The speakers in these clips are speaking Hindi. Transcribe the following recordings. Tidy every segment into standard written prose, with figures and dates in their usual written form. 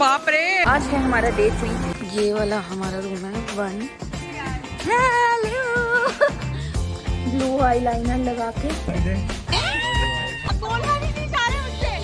बाप रे। आज है हमारा डे 3। ये वाला हमारा रूम है 1। हेलो ब्लू आईलाइनर लगा के बोलना भी नहीं चाह रहे मुझसे।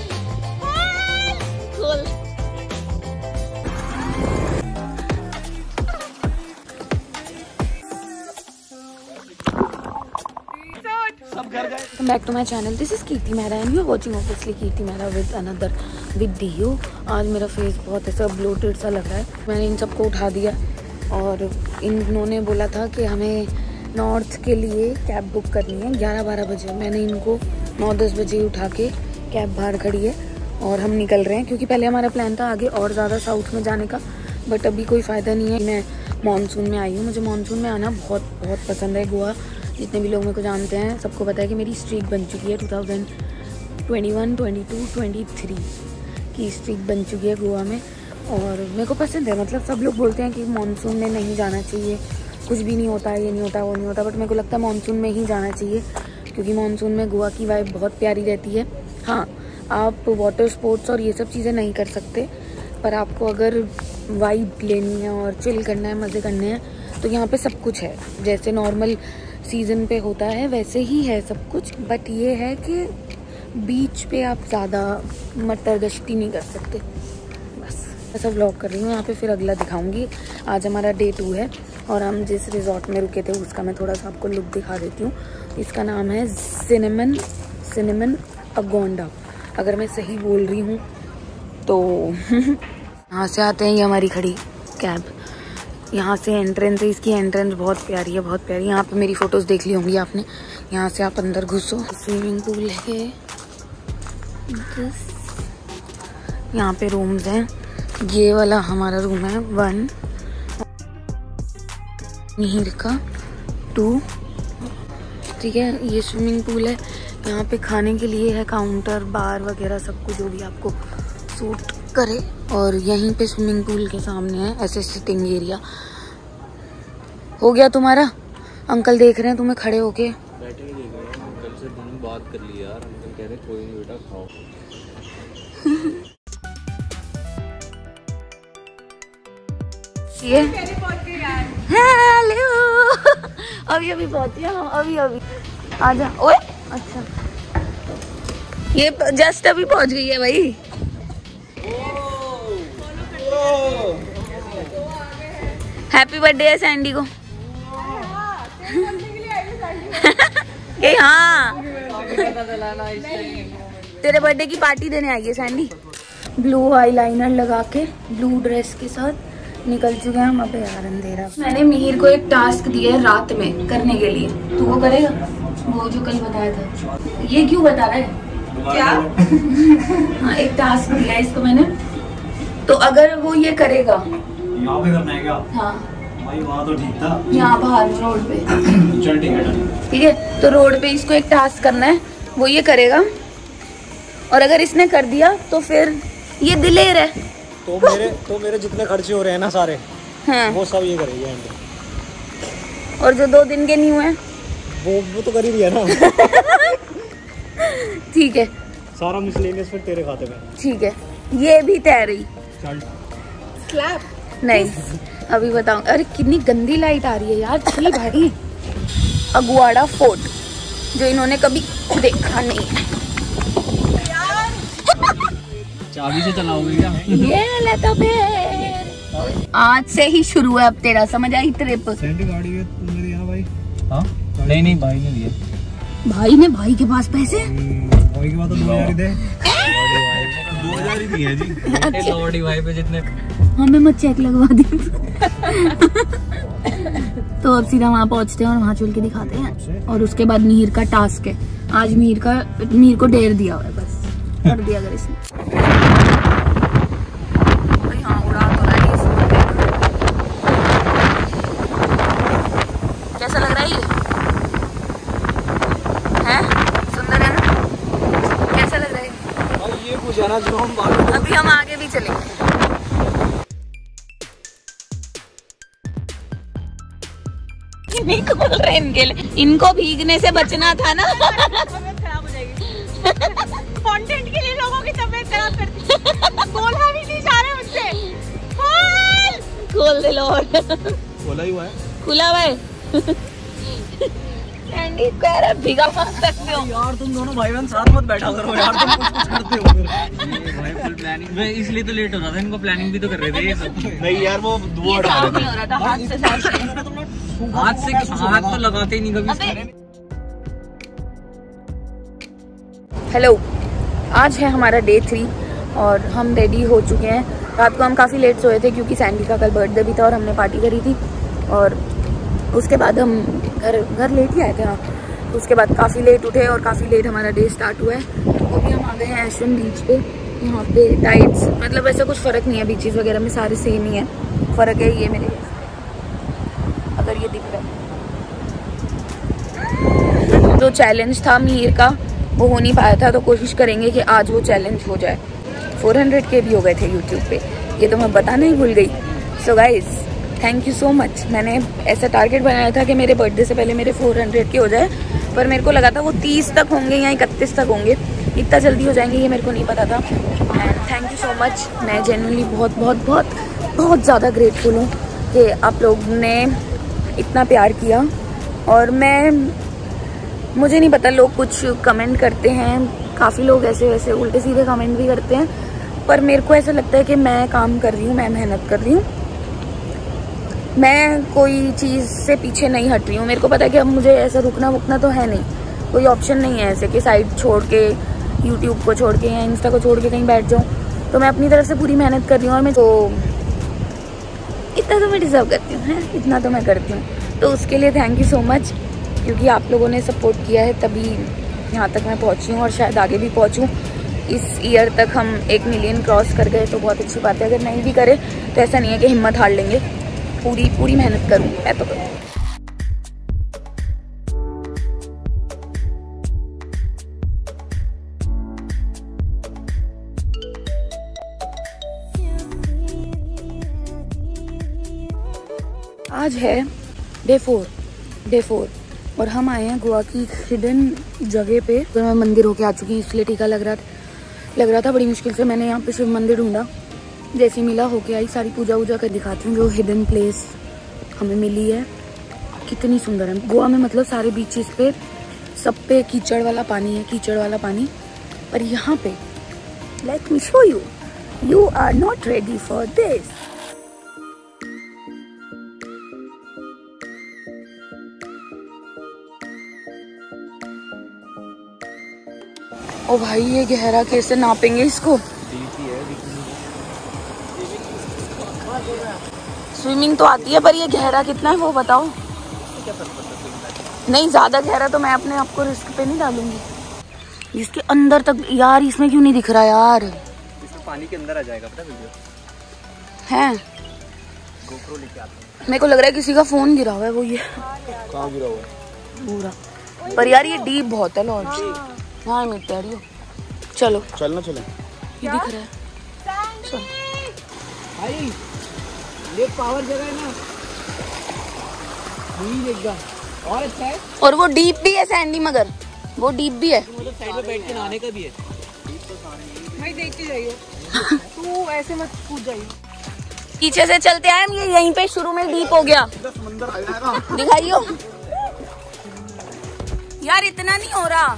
Back to my channel, this is Kirti Mehra and you are watching obviously Kirti Mehra with another video. आज मेरा फेस बहुत ऐसा ब्लोटेड सा लग रहा है। मैंने इन सबको उठा दिया और इन्होंने बोला था कि हमें नॉर्थ के लिए कैब बुक करनी है 11-12 बजे। मैंने इनको 9-10 बजे उठा के कैब बाहर खड़ी है और हम निकल रहे हैं, क्योंकि पहले हमारा प्लान था आगे और ज़्यादा साउथ में जाने का, बट अभी कोई फ़ायदा नहीं है। मैं मानसून में आई हूँ, मुझे मानसून में आना बहुत बहुत पसंद है। गोवा जितने भी लोग मेरे को जानते हैं सबको पता है कि मेरी स्ट्रीक बन चुकी है 2021, 22, 23 की स्ट्रीक बन चुकी है गोवा में, और मेरे को पसंद है। मतलब सब लोग बोलते हैं कि मानसून में नहीं जाना चाहिए, कुछ भी नहीं होता, ये नहीं होता, वो नहीं होता, बट मेरे को लगता है मानसून में ही जाना चाहिए, क्योंकि मानसून में गोवा की वाइब बहुत प्यारी रहती है। हाँ, आप वाटर स्पोर्ट्स और ये सब चीज़ें नहीं कर सकते, पर आपको अगर वाइब लेनी है और चिल करना है, मज़े करने हैं, तो यहाँ पे सब कुछ है। जैसे नॉर्मल सीज़न पे होता है वैसे ही है सब कुछ, बट ये है कि बीच पे आप ज़्यादा मटर गश्ती नहीं कर सकते। बस ऐसा व्लॉग कर रही हूँ यहाँ पे, फिर अगला दिखाऊंगी। आज हमारा डे 2 है और हम जिस रिजॉर्ट में रुके थे उसका मैं थोड़ा सा आपको लुक दिखा देती हूँ। इसका नाम है सिनेमन अगोंडा, अगर मैं सही बोल रही हूँ तो। यहाँ से आते हैं, ये हमारी खड़ी कैब, यहाँ से एंट्रेंस है। इसकी एंट्रेंस बहुत प्यारी है, बहुत प्यारी। यहाँ पे मेरी फ़ोटोज़ देख ली होंगी आपने। यहाँ से आप अंदर घुसो, स्विमिंग पूल है, यहाँ पे रूम्स हैं। ये वाला हमारा रूम है 1, मिहिर का 2, ठीक है। ये स्विमिंग पूल है, यहाँ पे खाने के लिए है काउंटर, बार वगैरह सब कुछ, जो भी आपको सूट करे। और यहीं पे स्विमिंग पूल के सामने है ऐसे सिटिंग एरिया। हो गया तुम्हारा? अंकल देख रहे हैं तुम्हें खड़े होके। बैठे ही देख रहे हैं, अंकल से तुमने बात कर ली यार। अंकल कह रहे कोई नहीं बेटा, खाओ। ये हेलो अभी पहुंची हम, अभी आजा। ओए अच्छा, ये जस्ट अभी पहुंच गई है भाई। हैप्पी बर्थडे है सैंडी को। ए हाँ, तेरे बर्थडे की पार्टी देने आई है सैंडी। ब्लू आईलाइनर लगा के ब्लू ड्रेस के साथ निकल चुके हैं हम। अब यार अंधेरा। मैंने मिहिर को एक टास्क दिया है रात में करने के लिए, तो वो करेगा वो जो कल बताया था। ये क्यों बता रहा है क्या? हाँ, एक टास्क दिया है इसको मैंने, तो अगर वो ये करेगा। यहाँ पे करना है क्या? हाँ भाई वहाँ तो ठीक था, यहाँ बाहर रोड पे। चल ठीक है, ठीक है। तो रोड पे इसको एक टास्क करना है, वो ये करेगा, और अगर इसने कर दिया तो फिर ये दिलेर है। तो मेरे जितने खर्चे हो रहे हैं ना सारे, हाँ, वो सब ये करेगी एंड। और जो 2 दिन के न्यू है वो तो कर ही दिया ना। ठीक है, सारा मिसलेनियस फिर तेरे खाते में। ठीक है, ये भी तैयारी। चल स्लैप नहीं, अभी बताऊं। अरे कितनी गंदी लाइट आ रही है यार, छी भाई। अगुआड़ा फोर्ट, जो इन्होंने कभी देखा नहीं है। चाबी से चलाओगे क्या? ये ले तो फिर आज से ही शुरू है अब तेरा, समझ आई ट्रिप। गाड़ी है तुमने दिया ना भाई? हाँ नहीं भाई ने दिया। भाई के पास पैसे? भाई के पास तो 2000 ही दे। 2000 ही दिए जी। लॉर्डी भाई पे जितने हमें मत चेक लगवा दी। तो अब सीधा वहाँ पहुँचते हैं और वहाँ चल के दिखाते हैं, और उसके बाद मिहिर का टास्क है। आज मिहिर को डेर दिया हुआ है, बस कर दिया अगर इसने। हाँ, उड़ा तो रहा है इसमें। कैसा लग रहा है ये? हैं? सुंदर है ना? कैसा लग रहा है? ये पूछा ना जो हम अभी हम आगे भी चलेंगे। नहीं खोल रहे इनके लिए, इनको भीगने से बचना था ना। तबीयत खराब हो जाएगी। कंटेंट के लिए लोगों की तबीयत खराब करती है। बोलना भी नहीं चाह रहे मुझसे। दिल और खोला ही हुआ है। खुला हुआ है। सैंडी कह रहा भीगा मार सकते हो यार तुम दोनों भाई बहन साथ मत बैठा करो यार, तुम कुछ करते हो भाई। फुल प्लानिंग मैं इसलिए तो लेट हो रहा था, इनको प्लानिंग भी तो कर रहे थे ये सब। नहीं यार वो ये साफ नहीं हो रहा था हाथ से हाथ तो लगाते ही नहीं कभी। हेलो, आज है हमारा डे 3 और हम रेडी हो चुके हैं। रात को हम काफ़ी लेट सोए थे क्योंकि सैंडी का कल बर्थडे भी था और हमने पार्टी करी थी और उसके बाद हम घर लेट ही आए थे। हाँ, उसके बाद काफ़ी लेट उठे और काफ़ी लेट हमारा डे स्टार्ट हुआ है। अभी हम आ गए हैं एशवन बीच पे। यहाँ पे टाइड्स मतलब ऐसा कुछ फ़र्क नहीं है, बीचेस वगैरह में सारे सेम ही है। फ़र्क है ये मेरे अगर ये दिख रहा है। जो चैलेंज था मीर का वो हो नहीं पाया था, तो कोशिश करेंगे कि आज वो चैलेंज हो जाए। 400K भी हो गए थे यूट्यूब पे, ये तो मैं बताना ही भूल गई। So guys thank you so much. मैंने ऐसा टारगेट बनाया था कि मेरे बर्थडे से पहले मेरे 400K हो जाए, पर मेरे को लगा था वो 30 तक होंगे या 31 तक होंगे। इतना जल्दी हो जाएंगे ये मेरे को नहीं पता था। And thank you so much. मैं जेन्युइनली बहुत ज़्यादा ग्रेटफुल हूँ कि आप लोग ने इतना प्यार किया। और मुझे नहीं पता, लोग कुछ कमेंट करते हैं, काफ़ी लोग ऐसे वैसे उल्टे सीधे कमेंट भी करते हैं, पर मेरे को ऐसा लगता है कि मैं काम कर रही हूँ, मैं मेहनत कर रही हूँ, मैं कोई चीज़ से पीछे नहीं हट रही हूँ। मेरे को पता है कि अब मुझे ऐसा रुकना तो है नहीं, कोई ऑप्शन नहीं है ऐसे कि साइड छोड़ के यूट्यूब को छोड़ के या इंस्टा को छोड़ के कहीं बैठ जाऊँ। तो मैं अपनी तरफ से पूरी मेहनत कर रही हूँ और मैं तो इतना तो मैं डिज़र्व करती हूँ, है इतना तो मैं करती हूँ। तो उसके लिए थैंक यू सो मच, क्योंकि आप लोगों ने सपोर्ट किया है तभी यहाँ तक मैं पहुँची हूँ और शायद आगे भी पहुँचूँ। इस ईयर तक हम 1 मिलियन क्रॉस कर गए तो बहुत अच्छी बात है। अगर नहीं भी करें तो ऐसा नहीं है कि हिम्मत हार लेंगे, पूरी मेहनत करूँगी मैं तो। आज है डे 4 और हम आए हैं गोवा की हिडन जगह पे। तो मैं मंदिर होके आ चुकी हूँ, इसलिए टीका लग रहा था बड़ी मुश्किल से। मैंने यहाँ पे शिव मंदिर ढूंढा, जैसे मिला होके आई। सारी पूजा वूजा कर दिखाती हूँ जो हिडन प्लेस हमें मिली है। कितनी सुंदर है गोवा में, मतलब सारे बीचेस पे सब पे कीचड़ वाला पानी। पर यहाँ पे let me show you are not ready for this. ओ भाई ये गहरा कैसे नापेंगे इसको? स्विमिंग तो आती है पर ये गहरा कितना है वो बताओ। नहीं ज्यादा गहरा तो मैं अपने आप को रिस्क पे नहीं डालूंगी। इसके अंदर तक यार, इसमें क्यों नहीं दिख रहा यार? इसमें पानी के अंदर आ जाएगा पता वीडियो है। गोप्रो लेके आते हैं। मेरे को लग रहा है किसी का फोन गिरा हुआ है। वो ये कहाँ गिरा हुआ है? पूरा। पर यार ये डीप बहुत है लॉर्ड। हाँ मैं कह रही हूँ चलो चले ये दिख रहा है। चलो भाई ये पावर जगह है ना, एकदम और अच्छा है। और वो डीप भी है सैंडी, मगर वो डीप भी है। मतलब साइड में बैठ के नहाने का भी है। भाई देखते जाइए तू ऐसे मत कूद जाइए। पीछे से चलते आए हम, ये यहीं पे शुरू में डीप हो गया। समंदर आ जाएगा। दिखाइयो यार, इतना नहीं हो रहा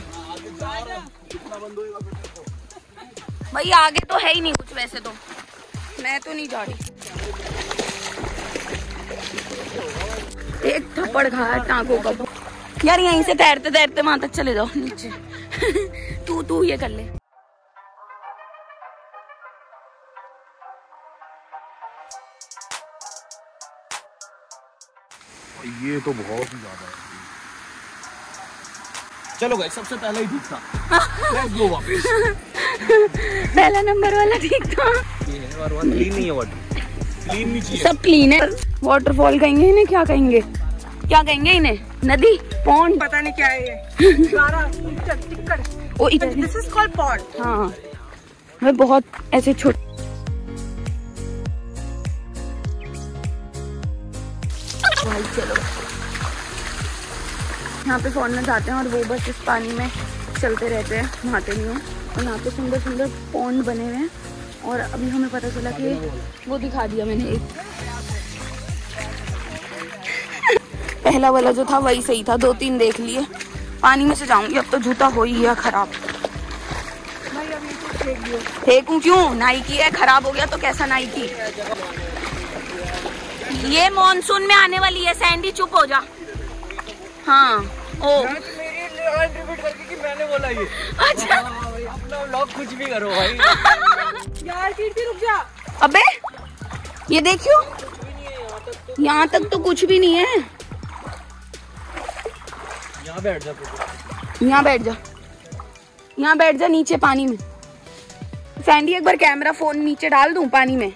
भाई, आगे तो है ही नहीं कुछ। वैसे तो मैं तो नहीं जा रही। एक थप्पड़ खाया टांगों का यार। यहीं से तैरते तैरते वहां तक चले जाओ नीचे। तू ये कर ले। ये तो बहुत ही ज्यादा है। चलो गाइस, सबसे पहला ही ठीक था। लेट्स गो वापस। पहला नंबर वाला ठीक था। ये है और वहाँ क्लीन नहीं है वाटर, क्लीन नहीं चाहिए। सब क्लीन है। वाटरफॉल कहेंगे इन्हें, क्या कहेंगे इन्हें? नदी, पॉन्ड, पता नहीं क्या है ये। This is called pond. हाँ मैं बहुत ऐसे छोटे। भाई चलो, यहाँ पे फॉरनर्स आते हैं और वो बस इस पानी में चलते रहते हैं, नहाते नहीं हैं। और यहाँ पे सुंदर सुंदर पॉन्ड बने हुए हैं। और अभी हमें पता चला कि वो दिखा दिया मैंने एक, पहला वाला जो था वही सही था, 2-3 देख लिए। पानी में से जाऊंगी अब तो, जूता हो ही गया खराब। फेंकूं क्यों, नाइकी है, खराब हो गया तो कैसा नाइकी। ये मॉनसून में आने वाली है सैंडी, चुप हो जा। हाँ ओ करके कि मैंने बोला ये। अच्छा अपना व्लॉग कुछ भी करो भाई। यार कीर्ति रुक जा। अबे ये देखियो, यहाँ तक तो कुछ भी नहीं है। यहाँ बैठ जा, यहाँ बैठ जा, यहाँ बैठ जा नीचे पानी में। सैंडी एक बार कैमरा फोन नीचे डाल दूं पानी में।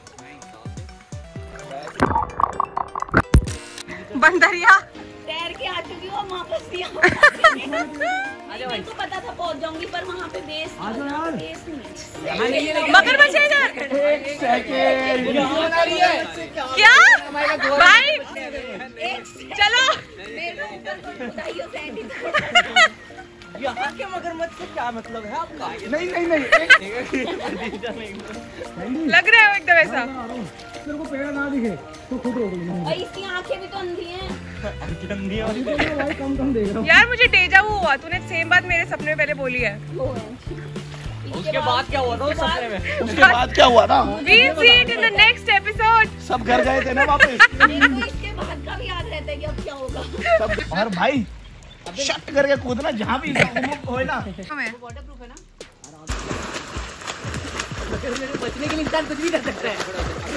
बंदरिया तैर के आ चुकी हूँ, वापस दिया। मेरे को पता था पहुंच जाऊंगी, पर वहाँ पे बेस नहीं। मगरमच्छ है इधर। क्या भाई, चलो यहाँ के मगरमच्छ से क्या मतलब है आपका? नहीं नहीं नहीं, लग रहा है एकदम ऐसा। तेरे को पेड़ ना दिखे तो खुद रोक लेना। इसकी आंखें भी तो अंधी हैं। भाई कम कम देख रहा हूँ। यार मुझे डेजा वू हुआ, तूने सेम बात मेरे सपने में पहले बोली है। उसके बाद क्या हुआ था उस सपने में? उसके बाद क्या हुआ था? We'll see it in the next episode. सब घर गए थे ना वापस। इसके बाद का भी याद रहता है कि अब क्या होगा। सब, और भाई शट करके कूदना जहाँ भी हो ना। वाटरप्रूफ है ना? बचने के लिए इंसान कुछ भी कर सकता है।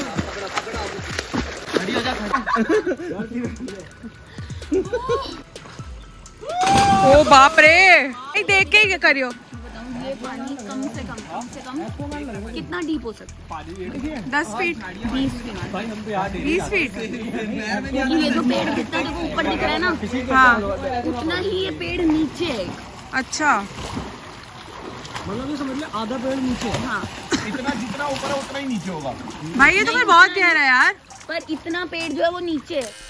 ओ बाप रे, देख के ही करियो। ये पानी कम से कम कितना डीप हो सकता है? 10 फीट, 20 फीट। 20 फीट। क्योंकि ये जो पेड़ जितना देखो ऊपर दिख रहा है ना, हाँ उतना ही ये पेड़ नीचे है। अच्छा, मतलब ये समझ ले आधा पेड़ नीचे है। हाँ इतना जितना ऊपर है उतना ही नीचे होगा। भाई ये तो फिर बहुत गहरा है यार। पर इतना पेड़ जो है वो नीचे है।